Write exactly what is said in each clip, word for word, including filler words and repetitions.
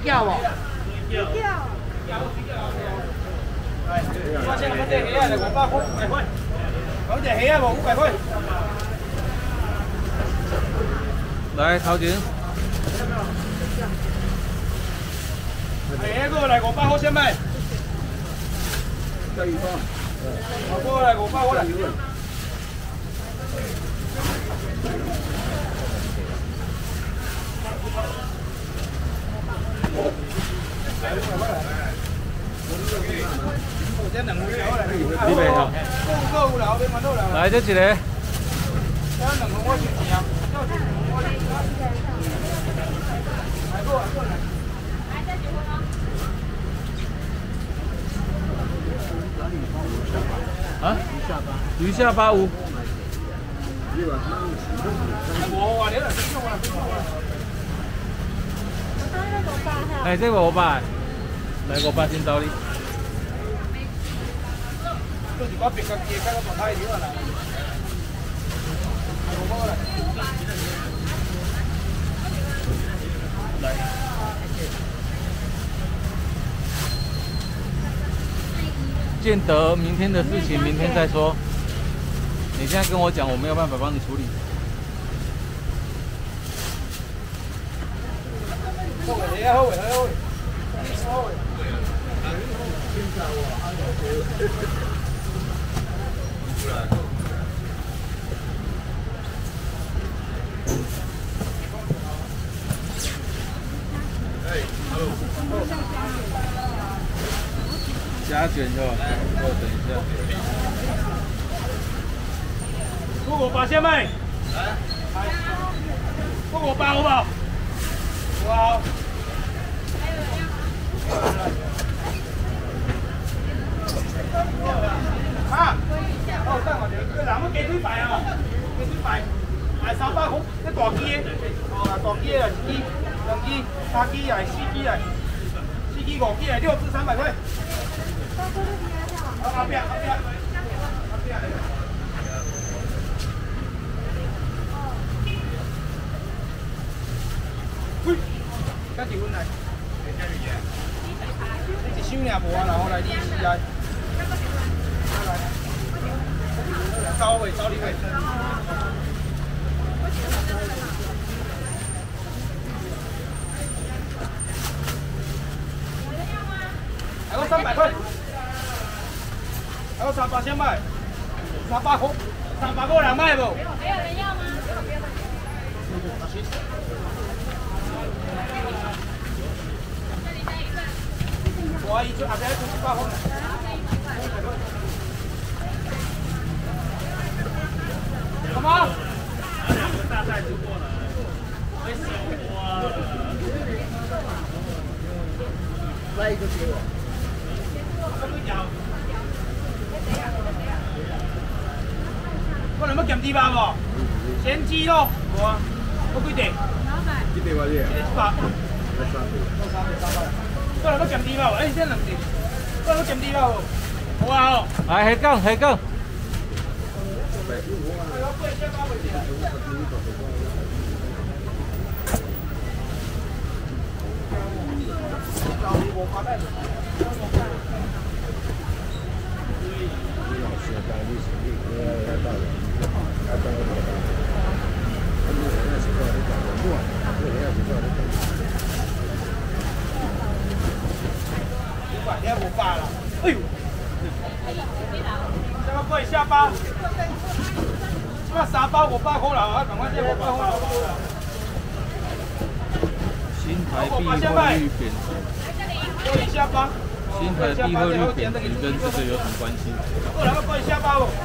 叫无？ 叫。来，我先来这虾来五百块，五百块。讲这虾无五百块。 来，头前。 虾个来五百块先卖。 可以放。 好过来五百块来。 你袂吼？来，这一个。啊？鱼下巴有。哎，这个五百，来五百先走你。 就是我别个鸡，看我大太少啦。来。 建德，明天的事情明天再说。你现在跟我讲，我没有办法帮你处理。 好诶，好诶，好诶，好诶。 加卷是吧？我等一下。 不过八千卖。来。不过八好不好？好。啊！哦，等我哋，嗱，我雞腿排啊，雞腿排，係三百塊，啲大機嘅，哦，大機啊，一機、兩機、三機啊，四機啊，四機五機啊，六至三百塊。好，後邊，後邊，後邊。喂，加幾碗嚟？一箱爾無啊，然後來你試下。 招位，招你位。还有三百块，还有三八千卖，三八块，三八块两卖不？还有人要吗？我一就阿边出去八块。 什么？两个大袋子过来，没手哇！来一个给我。我能不减低吧不？咸鸡肉，有啊，我几点？ 几点话嘢？ 一百。我能不减低吧？哎，这两点。我能不减低吧？好啊好。 来，下降下降。 你还无发了？哎呦！这个贵下巴。 那三包五百块啦，啊，赶快这五百块。 新台币汇率贬值。新台币汇率贬值跟这个有什么关系？ 过来个贵下巴哦。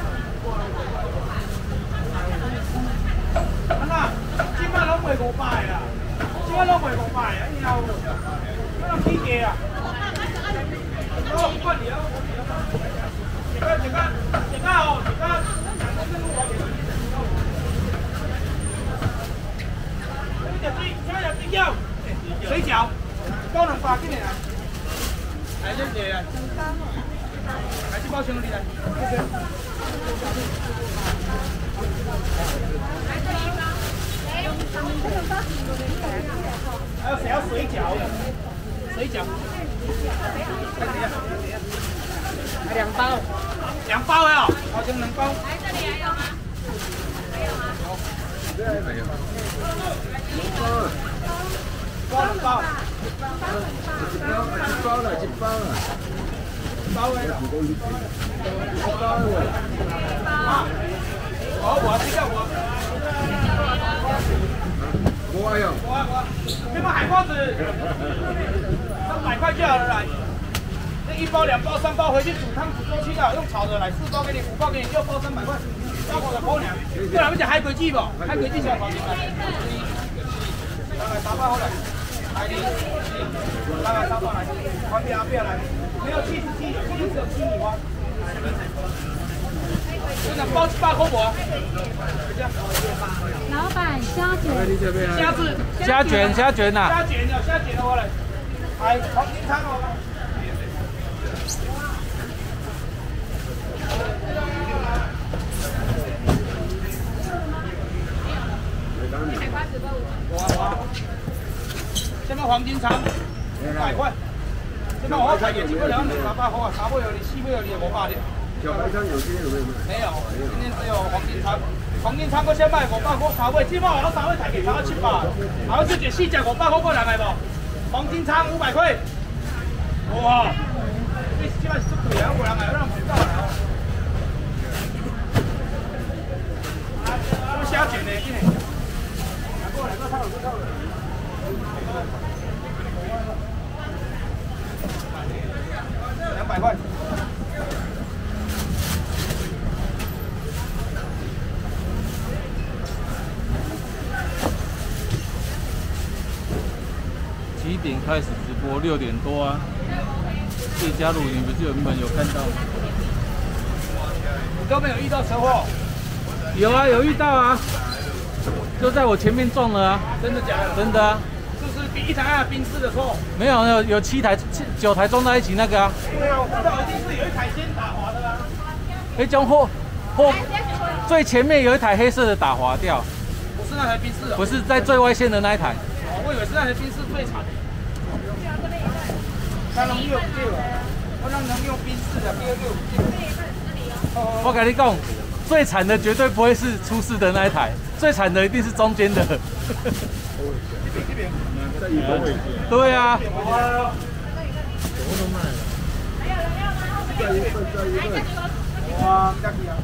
啊那，今晚拢卖五百啦，今晚拢卖五百啊，以后，我拢起价啊。哦，五百二啊，一个一个一个哦，一个。 水饺，包两百几年啊？来这些啊？来这包兄弟来，谢谢。还有谁要水饺？ 一讲。 两包， 两包呀，好像两包。 来这里还有吗？还有吗？ 这还没有。 包两包。 一包，一包了，一包了。 包的啦。 一包了。 啊，我我这个我。 我有。 我我，这把海瓜子，三百块就好了来。这一包、两包、三包回去煮汤煮过去的，用炒的来四包给你，五包给你，六包三百块，包我的包粮。不然我们讲海龟记不？海龟记小黄金来。来三包好来，来你，来来三包来，旁边阿边来，没有七十七，今天只有七米花。真的包八块五啊！ 老板虾卷， 虾子， 虾卷，虾卷呐！ 虾卷的，虾卷的我来，来黄金汤哦。我我，什么黄金肠？五百块。什么我看也几个两两八块啊，茶不有你，西不有你，我八的。 小白汤有今天有没有卖？ 没有，今天只有黄金汤。黄金汤我先卖五百块，茶位，起码我茶位才给茶七百，然后自己四只五百块过来来不？黄金汤五百块。哇，你起码是贵啊，我人来让不到了。我虾卷的，今天。过来，过来，过来。两百块。 几点开始直播？六点多啊。自己加入，你不是原本有看到？ 你都没有遇到车祸？ 有啊，有遇到啊，就在我前面撞了啊。 真的假的？ 真的啊。 是不是比一台爱宾士的错？ 没有，有有七台、七九台撞在一起那个啊。 对啊，我知道一定是有一台先打滑的啊。 哎，中后后最前面有一台黑色的打滑掉。 不是那台宾士啊。 不是在最外线的那一台。 哦，我以为是那台宾士最惨。他能用对了，我能能用宾士的，第二个有对。 我跟你讲，最惨的绝对不会是出事的那一台，最惨的一定是中间的。 这边这边。 在一个位置。 对啊。 什么都卖了。在一份，在一份。 哇，得意啊！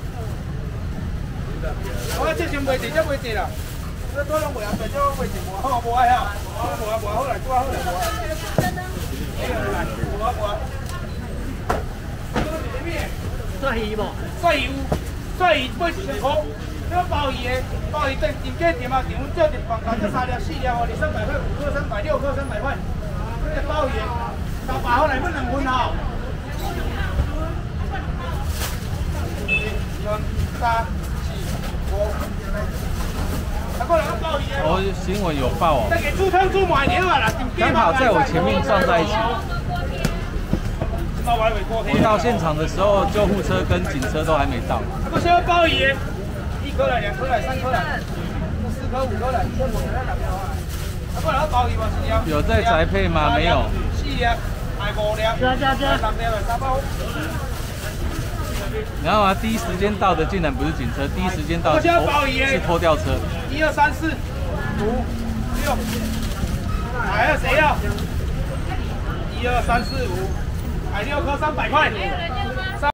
我这先卖地，这卖地啦。这多拢卖啊，卖这卖地无好，无爱啊，无啊无好来，多好来无啊。来，无啊无啊。 蒜鱼无？ 蒜鱼有，蒜鱼买一千块。这鲍鱼的，鲍鱼店店家店啊，店阮叫店广告，这三粒四粒哦，二三百块，五颗三百，六颗三百块。这个鲍鱼的，三百块来分两份哦。二三四五。 我新闻有报哦，刚好在我前面撞在一起。我到现场的时候，救护车跟警车都还没到。 我先鲍鱼，一颗来，两颗来，三颗来，四颗五颗来， 有在宅配吗？没有。 四粒，还五粒， 加加加， 六粒来三包。 然后啊，第一时间到的竟然不是警车，第一时间到的是是拖吊车。 一二三四五六，还有谁要？一二三四五，还六颗三百块。